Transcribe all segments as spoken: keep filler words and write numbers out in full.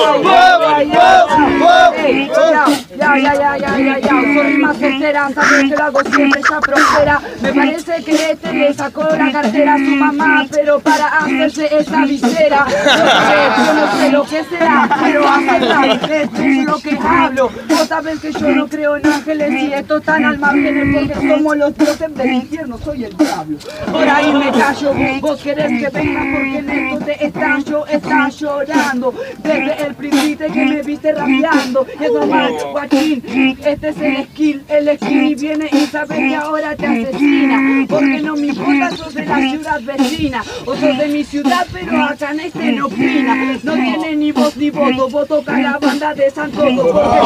Ya, ya, ya, ya, ya, ya, soy más sincera, sabes que lo hago siempre, ya prospera. Me parece que este le sacó la cartera a su mamá, pero para hacerse esa visera. Yo no sé lo que será, pero acepta, esto es lo que hablo. Vos sabés que yo no creo en ángeles y esto tan al margen porque somos los dioses del infierno, soy el diablo. Por ahí me callo, vos querés que venga porque en esto te estallo, estás llorando. Desde el principio que me viste rapeando, y es normal, guachín, este es el skill, el skill viene y sabes que ahora te asesina. Porque no me importa, sos de la ciudad vecina, o sos de mi ciudad, pero acá en este no opina. No tiene ni voz ni voto, vos toca la banda de Santo porque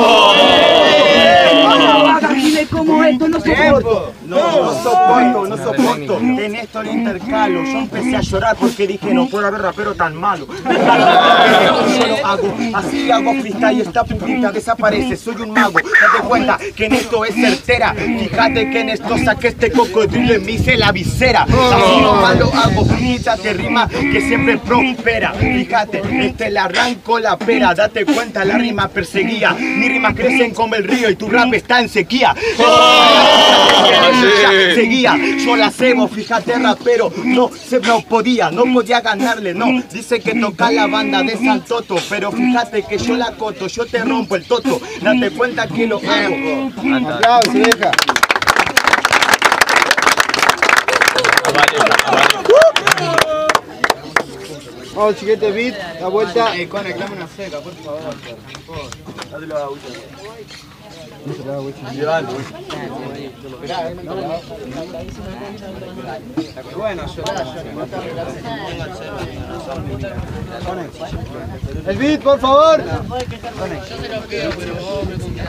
no hagas giles como esto, no soporto. No, no soporto, no soporto. En esto le intercalo. Yo empecé a llorar porque dije no puedo haber rapero tan malo. Yo lo hago, así hago freestyle y esta puntita desaparece. Soy un mago, date cuenta que en esto es certera. Fíjate que en esto saqué este cocodrilo y me hice la visera. Así nomás lo hago, quítate rima que siempre prospera. Fíjate, este le arranco la pera. Date cuenta, la rima perseguía. Mis rimas crecen como el río y tu rap está en sequía. Seguía, yo la cebo, fíjate rapero, no se no podía, no podía ganarle, no, dice que toca la banda de Santoto, pero fíjate que yo la coto, yo te rompo el toto, date cuenta que lo hago. Aplausos, deja. Vamos, chiquete beat, la vuelta. Eh, conectame una seca, por favor. Dátelo a Ucha. Bueno, el beat, por favor. Yo se lo pido, pero vos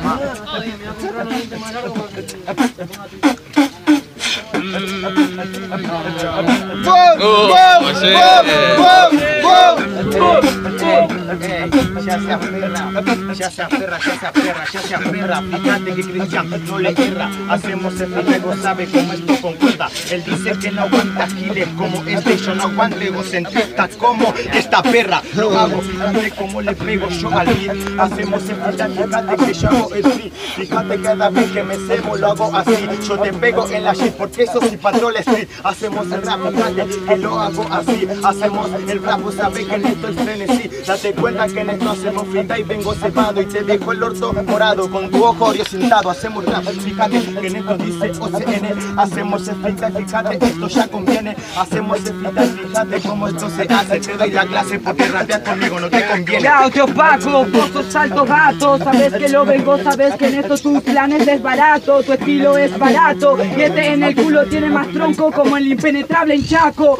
ya se aferra, ya se aferra, ya se aferra, ya se aferra. Fíjate que Cristian no le erra. Hacemos el luego sabe cómo esto concuerda. Él dice que no aguanta giles como este. Yo no aguanto egocentrista como esta perra. Lo hago, fíjate cómo le pego yo al beat. Hacemos el fíjate que yo hago el free. Fíjate cada vez que me cebo lo hago así. Yo te pego en la shit porque eso sí patrol street. Hacemos el rap, fíjate que lo hago así. Hacemos el rap, vos sabés que en esto es frenesí. Date cuenta que en esto hacemos frita y vengo cebado y te dejo el orto morado con tu ojo orientado. Hacemos rap, fíjate que en esto dice O C N. Hacemos el frita y fíjate, esto ya conviene. Hacemos el frita y fíjate cómo esto se hace. Te doy la clase porque rapear conmigo no te conviene. Chao, te opaco, vos sos alto gato. Sabes que lo vengo, sabes que en esto tus planes es barato. Tu estilo es barato y este en el culo tiene más tronco como el impenetrable en Chaco.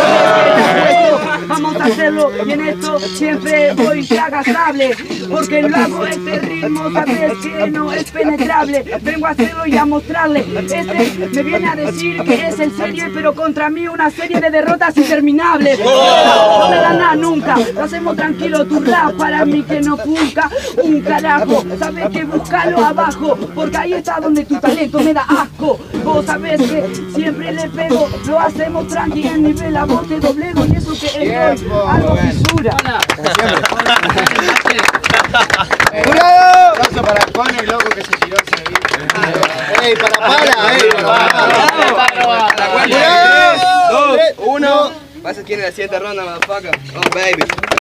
Vamos a hacerlo y en esto siempre voy agastable porque lo hago este ritmo, sabes que no es penetrable. Vengo a hacerlo y a mostrarle. Este me viene a decir que es el serie, pero contra mí una serie de derrotas interminables. No me da nada nunca, lo hacemos tranquilo. Tu rap para mí que no funca un carajo. Sabes que búscalo abajo porque ahí está donde tu talento me da asco. Vos sabés que siempre le pego, lo hacemos tranqui en nivel, a vos te doblego y eso que estoy algo fisura. ¡Bravo! Aplauso para Juan el loco que se tiró ese beat. ¡Ey, para para! ¡Ey, para para! tres, dos, uno. Vas a tener la siguiente ronda, motherfucker. Oh, baby.